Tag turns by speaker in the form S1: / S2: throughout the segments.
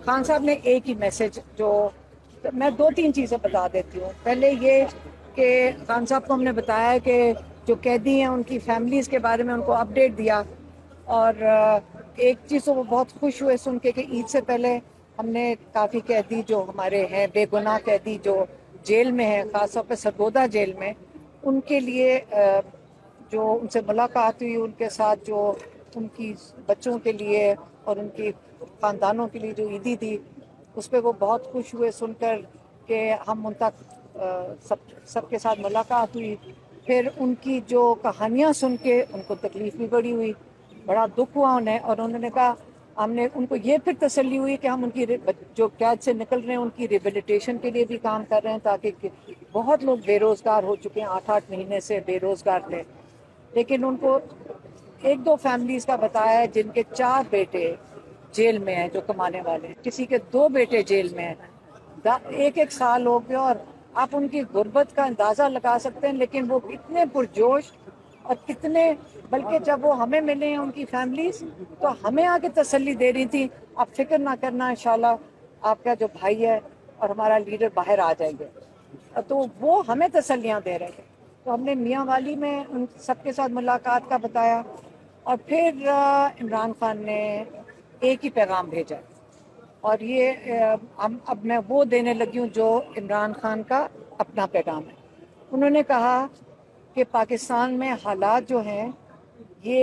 S1: खान साहब ने एक ही मैसेज जो मैं 2-3 चीज़ें बता देती हूँ। पहले ये कि खान साहब को हमने बताया कि जो कैदी हैं उनकी फैमिलीज़ के बारे में उनको अपडेट दिया, और एक चीज़ तो वो बहुत खुश हुए सुन के कि ईद से पहले हमने काफ़ी कैदी जो हमारे हैं, बेगुनाह कैदी जो जेल में हैं, ख़ासतौर पर सरगोदा जेल में, उनके लिए जो उनसे मुलाकात हुई, उनके साथ जो उनकी बच्चों के लिए और उनकी ख़ानदानों के लिए जो ईदी थी, उस पर वो बहुत खुश हुए सुनकर कि हम उन तक सबके साथ मुलाकात हुई। फिर उनकी जो कहानियाँ सुन के उनको तकलीफ़ भी बड़ी हुई, बड़ा दुख हुआ उन्हें, और उन्होंने कहा हमने उनको ये फिर तसल्ली हुई कि हम उनकी जो कैद से निकल रहे हैं उनकी रिहेबिलिटेशन के लिए भी काम कर रहे हैं, ताकि बहुत लोग बेरोज़गार हो चुके हैं, 8-8 महीने से बेरोज़गार थे। लेकिन उनको 1-2 फैमिलीज़ का बताया है जिनके 4 बेटे जेल में हैं जो कमाने वाले हैं, किसी के 2 बेटे जेल में हैं, 1-1 साल हो गया, और आप उनकी गुर्बत का अंदाज़ा लगा सकते हैं। लेकिन वो कितने पुरजोश और कितने, बल्कि जब वो हमें मिले हैं उनकी फैमिलीज, तो हमें आके तसल्ली दे रही थी, आप फिक्र ना करना, इंशाल्लाह आपका जो भाई है और हमारा लीडर बाहर आ जाएंगे। तो वो हमें तसल्लियाँ दे रहे थे। तो हमने मियाँ वाली में उन सबके साथ मुलाकात का बताया, और फिर इमरान खान ने एक ही पैगाम भेजा, और ये अब मैं वो देने लगी हूँ जो इमरान खान का अपना पैगाम है। उन्होंने कहा कि पाकिस्तान में हालात जो हैं ये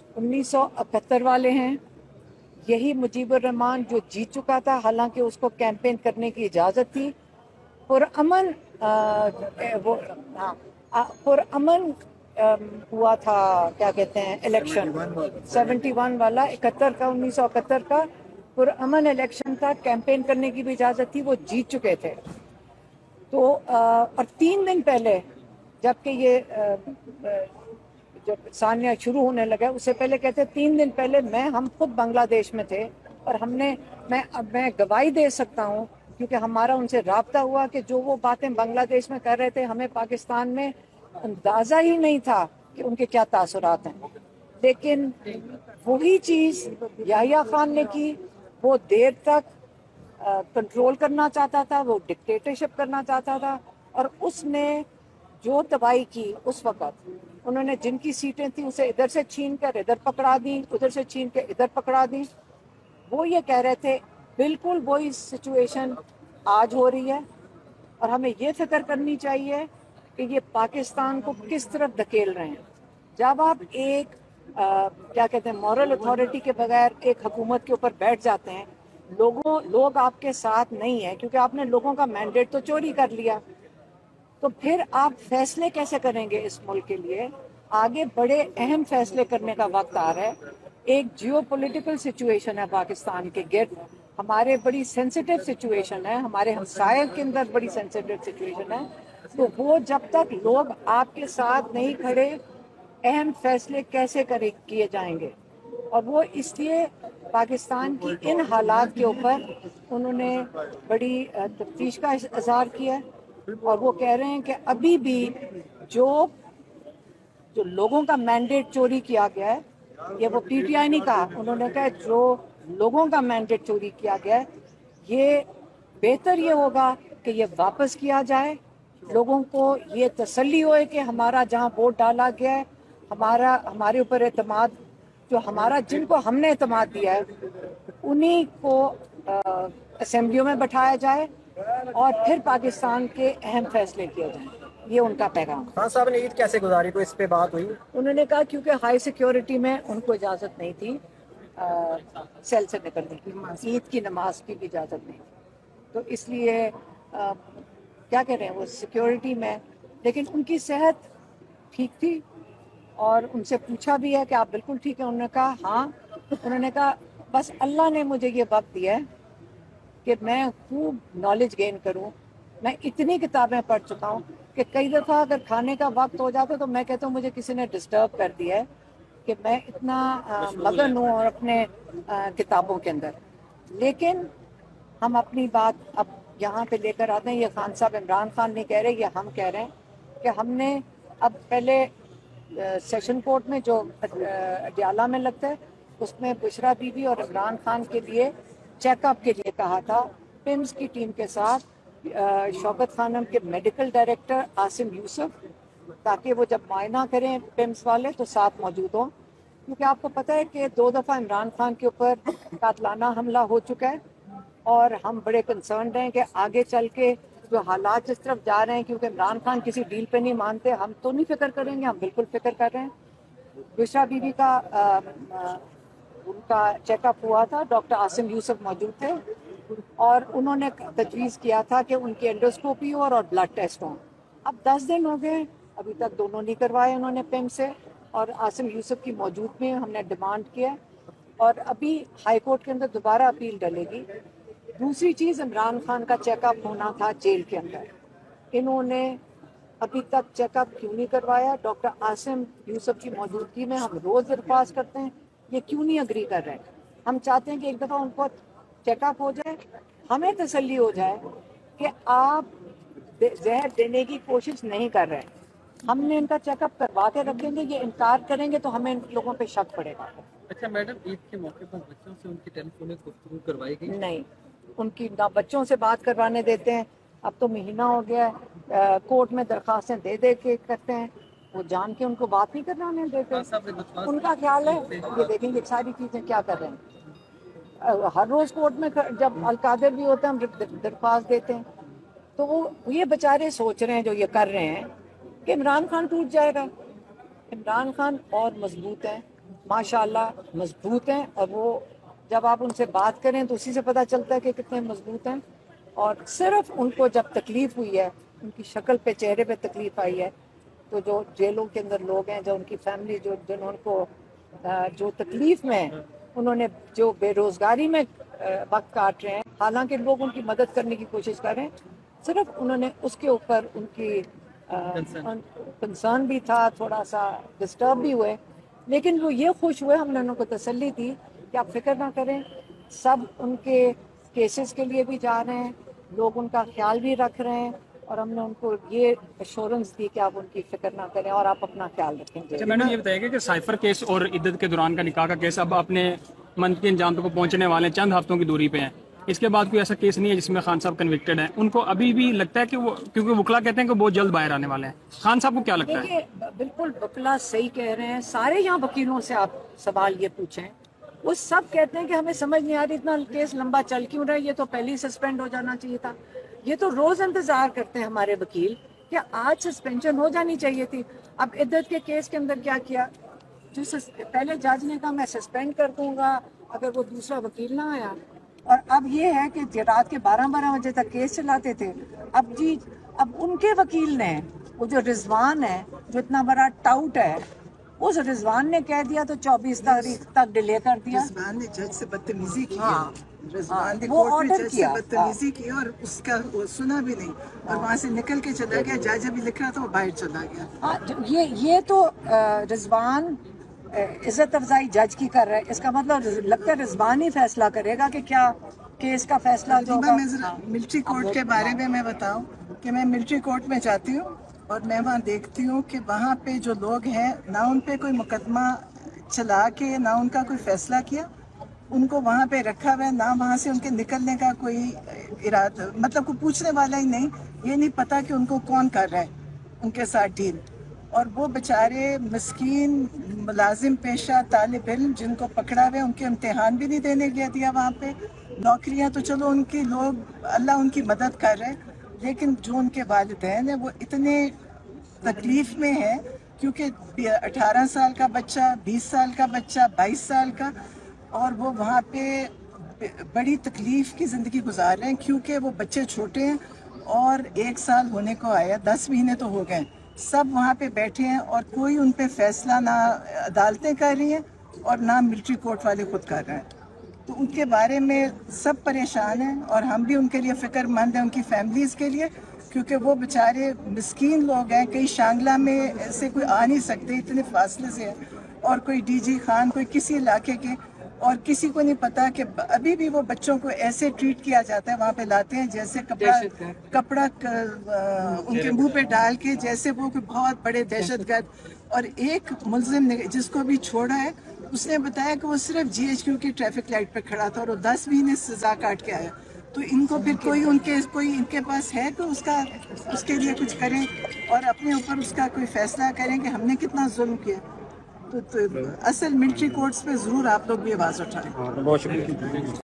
S1: 1971 वाले हैं। यही मुजीबुर रहमान जो जीत चुका था, हालांकि उसको कैंपेन करने की इजाज़त थी, पुरअमन वो पुरअमन हुआ था, क्या कहते हैं, इलेक्शन 71 वाला, 71 का 1971 का पुरअमन इलेक्शन था, कैंपेन करने की भी इजाज़त थी, वो जीत चुके थे। तो और 3 दिन पहले जबकि ये जब सानिया शुरू होने लगा, उससे पहले कहते 3 दिन पहले हम खुद बांग्लादेश में थे, और मैं गवाही दे सकता हूँ क्योंकि हमारा उनसे राब्ता हुआ कि जो वो बातें बांग्लादेश में कर रहे थे, हमें पाकिस्तान में अंदाज़ा ही नहीं था कि उनके क्या तासुरात हैं। लेकिन वही चीज़ याहिया खान ने की, वो देर तक कंट्रोल करना चाहता था, वो डिक्टेटरशिप करना चाहता था, और उसने जो तबाही की उस वक़्त, उन्होंने जिनकी सीटें थी उसे इधर से छीन कर इधर पकड़ा दी, उधर से छीन कर इधर पकड़ा दी। वो ये कह रहे थे बिल्कुल वही सिचुएशन आज हो रही है, और हमें ये फिक्र करनी चाहिए कि ये पाकिस्तान को किस तरफ धकेल रहे हैं। जब आप एक क्या कहते हैं, मॉरल अथॉरिटी के बगैर एक हुकूमत के ऊपर बैठ जाते हैं, लोग आपके साथ नहीं है क्योंकि आपने लोगों का मैंडेट तो चोरी कर लिया, तो फिर आप फैसले कैसे करेंगे इस मुल्क के लिए? आगे बड़े अहम फैसले करने का वक्त आ रहा है। एक जियोपॉलिटिकल सिचुएशन है पाकिस्तान के गिर्द, हमारे बड़ी सेंसिटिव सिचुएशन है, हमारे हमसाये के अंदर बड़ी सेंसिटिव सिचुएशन है। तो वो जब तक लोग आपके साथ नहीं खड़े, अहम फैसले कैसे किए जाएंगे? और वो इसलिए पाकिस्तान की इन हालात के ऊपर उन्होंने बड़ी तफ्तीश का इज़हार किया है, और वो कह रहे हैं कि अभी भी जो लोगों का मैंडेट चोरी किया गया है, ये वो पीटीआई नहीं कहा, उन्होंने कहा जो लोगों का मैंडेट चोरी किया गया है, ये बेहतर ये होगा कि ये वापस किया जाए, लोगों को ये तसल्ली होए कि हमारा जहाँ वोट डाला गया है, हमारे ऊपर एतमाद, जो जिनको हमने एतमाद दिया है, उन्हीं को असेंबलियों में बैठाया जाए, और फिर पाकिस्तान के अहम फैसले किए जाएं। ये उनका पैगाम।
S2: खान साहब ने ईद कैसे गुजारी, तो इस पे बात हुई?
S1: उन्होंने कहा क्योंकि हाई सिक्योरिटी में उनको इजाज़त नहीं थी सेल से निकलने की, ईद की नमाज की भी इजाज़त नहीं थी, तो इसलिए क्या कह रहे हैं, वो सिक्योरिटी में, लेकिन उनकी सेहत ठीक थी, और उनसे पूछा भी है कि आप बिल्कुल ठीक है, उन्होंने कहा हाँ। उन्होंने कहा बस अल्लाह ने मुझे ये वक्त दिया है कि मैं खूब नॉलेज गेन करूं। मैं इतनी किताबें पढ़ चुका हूं कि कई दफ़ा अगर खाने का वक्त हो जाता तो मैं कहता हूँ मुझे किसी ने डिस्टर्ब कर दिया है कि मैं इतना मगन हूँ और अपने किताबों के अंदर। लेकिन हम अपनी बात अब यहाँ पे लेकर आते हैं, ये खान साहब इमरान खान नहीं कह रहे, ये हम कह रहे हैं कि हमने अब पहले सेशन कोर्ट में जो अडियाला में लगता है, उसमें बुशरा बीबी और इमरान खान के लिए चेकअप के लिए कहा था पिम्स की टीम के साथ शौकत खानम के मेडिकल डायरेक्टर आसिम यूसुफ, ताकि वो जब मुआयना करें पिम्स वाले तो साथ मौजूद हों, क्योंकि आपको पता है कि 2 दफ़ा इमरान खान के ऊपर कातलाना हमला हो चुका है और हम बड़े कंसर्न हैं कि आगे चल के जो हालात जिस तरफ जा रहे हैं, क्योंकि इमरान खान किसी डील पे नहीं मानते, हम तो नहीं फिक्र करेंगे, हम बिल्कुल फिक्र कर रहे हैं। बुशरा बीवी का उनका चेकअप हुआ था, डॉक्टर आसिम यूसुफ मौजूद थे और उन्होंने तजवीज़ किया था कि उनकी एंडोस्कोपी हो और ब्लड टेस्ट हो। अब 10 दिन हो गए, अभी तक दोनों नहीं करवाए उन्होंने पिम से, और आसिम यूसुफ की मौजूद में हमने डिमांड किया और अभी हाई कोर्ट के अंदर दोबारा अपील डलेगी। दूसरी चीज़, इमरान खान का चेकअप होना था जेल के अंदर, इन्होंने अभी तक चेकअप क्यों नहीं करवाया? डॉक्टर आसिम यूसुफ की मौजूदगी में हम रोज़ दरख्वास्त करते हैं, ये क्यों नहीं अग्री कर रहे हैं? हम चाहते हैं कि एक दफ़ा उनको चेकअप हो जाए, हमें तसल्ली हो जाए कि आप जहर देने की कोशिश नहीं कर रहे हैं। हमने इनका चेकअप करवा के रखेंगे, ये इनकार करेंगे तो हमें इन लोगों पे शक पड़ेगा।
S3: अच्छा मैडम, ईद के मौके पर बच्चों से उनकी टेलीफोनिक गुफ्तगू करवाई गई?
S1: नहीं, उनकी ना बच्चों से बात करवाने देते हैं। अब तो महीना हो गया है, कोर्ट में दरखास्तें दे दे के करते हैं, वो जान के उनको बात नहीं करवाने देते। उनका ख्याल है ये देखेंगे सारी चीज़ें क्या कर रहे हैं। हर रोज़ कोर्ट में जब अलकादर भी होता है हम दरख्वास्त देते हैं, तो वो ये बेचारे सोच रहे हैं जो ये कर रहे हैं कि इमरान खान टूट जाएगा। इमरान खान और मजबूत हैं, माशाल्लाह मजबूत हैं, और वो जब आप उनसे बात करें तो उसी से पता चलता है कि कितने मजबूत हैं। और सिर्फ उनको जब तकलीफ हुई है, उनकी शक्ल पे, चेहरे पे तकलीफ आई है, तो जो जेलों के अंदर लोग हैं, जो उनकी फैमिली, जो जिनको जो तकलीफ में उन्होंने, जो बेरोजगारी में वक्त काट रहे हैं, हालांकि लोग उनकी मदद करने की कोशिश कर रहे हैं, सिर्फ उन्होंने उसके ऊपर उनकी कंसर्न भी था, थोड़ा सा डिस्टर्ब भी हुए, लेकिन वो ये खुश हुए, हमने उनको तसल्ली दी कि आप फिक्र ना करें, सब उनके केसेस के लिए भी जा रहे हैं, लोग उनका ख्याल भी रख रहे हैं, और हमने उनको ये एश्योरेंस दी कि आप उनकी फिक्र ना करें और आप अपना ख्याल रखेंगे।
S4: अच्छा मैडम, ये बताइएगा कि साइफर केस और इद्दत के दौरान का निकाह का केस अब अपने मंथ के अंजाम तक पहुंचने वाले हैं, चंद हफ्तों की दूरी पे हैं, इसके बाद कोई ऐसा केस नहीं है जिसमें खान साहब कन्विक्टेड हैं? उनको अभी भी लगता है कि वो, क्योंकि वकला कहते हैं कि बहुत जल्द बाहर आने वाले हैं, खान साहब को क्या लगता है?
S1: बिल्कुल वकला सही कह रहे हैं, सारे यहाँ वकीलों से आप सवाल ये पूछें, वो सब कहते हैं कि हमें समझ नहीं आ रही इतना केस लंबा चल क्यों रहा है, ये तो पहले ही सस्पेंड हो जाना चाहिए था। ये तो रोज इंतजार करते हैं हमारे वकील कि आज सस्पेंशन हो जानी चाहिए थी। अब इद्दत के केस के अंदर क्या किया, जो पहले जज ने कहा मैं सस्पेंड कर दूंगा अगर वो दूसरा वकील ना आया, और अब ये है कि रात के 12-12 बजे तक केस चलाते थे। अब उनके वकील ने, वो जो रिजवान है, जो इतना बड़ा टाउट है, उस रिजवान ने कह दिया तो 24 तारीख तक डिले कर दिया।
S5: रिजवान ने जज से बदतमीजी की, रिजवान ने
S1: वो
S5: कोर्ट में
S1: ऑर्डर
S5: जज से
S1: किया,
S5: बदतमीजी की और उसका वो सुना भी नहीं, और वहाँ से निकल के चला गया। जज अभी लिख रहा था, वो बाहर चला गया।
S1: ये तो रिजवान इज्जत अफजाई जज की कर रहा है, इसका मतलब लगता है रिजवान ही फैसला करेगा कि क्या केस का फैसला जो होगा।
S5: मिलिट्री कोर्ट के बारे में मैं बताऊं कि मैं मिलिट्री कोर्ट में जाती हूँ और मैं वहाँ देखती हूँ कि वहाँ पे जो लोग हैं, ना उन पे कोई मुकदमा चला के, ना उनका कोई फैसला किया, उनको वहाँ पे रखा हुआ है, ना वहाँ से उनके निकलने का कोई इरादा, मतलब कोई पूछने वाला ही नहीं, ये नहीं पता कि उनको कौन कर रहा है उनके साथ डील। और वो बेचारे मिस्कीन मुलाजिम पेशा तालिब इल्म जिनको पकड़ा हुआ है, उनके इम्तिहान भी नहीं देने दिया वहाँ पे। नौकरियाँ तो चलो उनकी, लोग अल्लाह उनकी मदद कर रहे हैं, लेकिन जो उनके वालिदैन हैं वो इतने तकलीफ में हैं, क्योंकि 18 साल का बच्चा, 20 साल का बच्चा, 22 साल का, और वो वहाँ पे बड़ी तकलीफ की ज़िंदगी गुजार रहे हैं, क्योंकि वो बच्चे छोटे हैं और 1 साल होने को आया, 10 महीने तो हो गए, सब वहाँ पे बैठे हैं और कोई उन पे फैसला ना अदालतें कर रही हैं और ना मिलिट्री कोर्ट वाले खुद कर रहे हैं। तो उनके बारे में सब परेशान हैं और हम भी उनके लिए फ़िक्रमंद हैं, उनकी फैमिलीज़ के लिए, क्योंकि वो बेचारे मिस्कीन लोग हैं, कहीं शांगला में से कोई आ नहीं सकते, इतने फासले से है, और कोई डीजी खान, कोई किसी इलाके के, और किसी को नहीं पता कि अभी भी वो बच्चों को ऐसे ट्रीट किया जाता है, वहाँ पे लाते हैं जैसे कपड़ा उनके मुंह पे डाल के, जैसे वो कोई बहुत बड़े दहशतगर्द। और एक मुल्जिम ने जिसको भी छोड़ा है, اس نے بتایا کہ وہ صرف GHQ کی ٹریفک لائٹ پہ کھڑا تھا اور وہ 10 مہینے سزا کاٹ کے آیا. تو ان کو پھر کوئی ان کے پاس ہے تو اس کے لیے کچھ کریں اور اپنے اوپر اس کا کوئی فیصلہ کریں کہ ہم نے کتنا ظلم کیا. تو اصل ملٹری کورٹس پہ ضرور آپ لوگ بھی آواز اٹھائیں.
S2: بہت شکریہ.